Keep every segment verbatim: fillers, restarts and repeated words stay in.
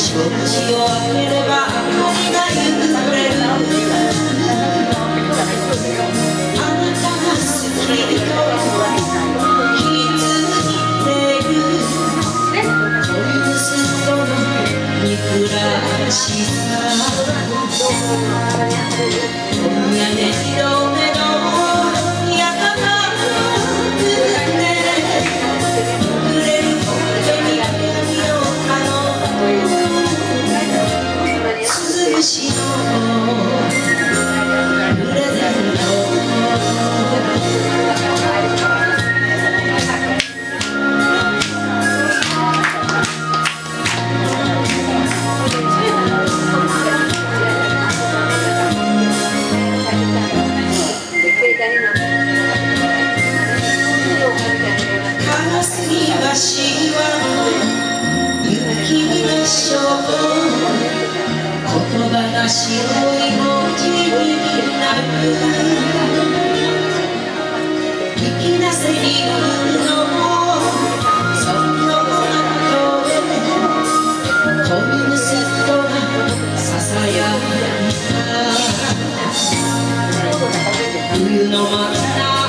口を開ければ鳥が揺れる。あなたが好きと気づいてる。こういうストの憎らしさ。今夜ね広めの私は雪でしょう。言葉が白い文字になる。引き出せりのその後でコルセットがささやいた。冬の真ん中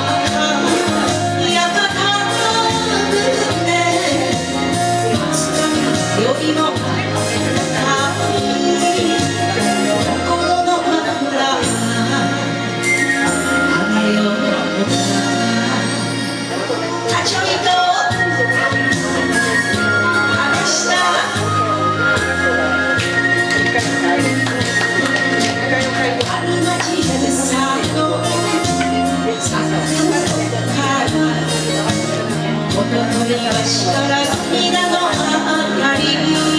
したら皆の明かり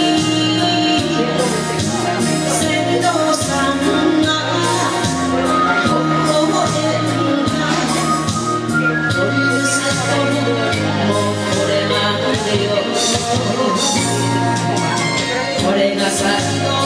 船頭さんが微笑んだ。コルセットもうこれまでよ。これが最後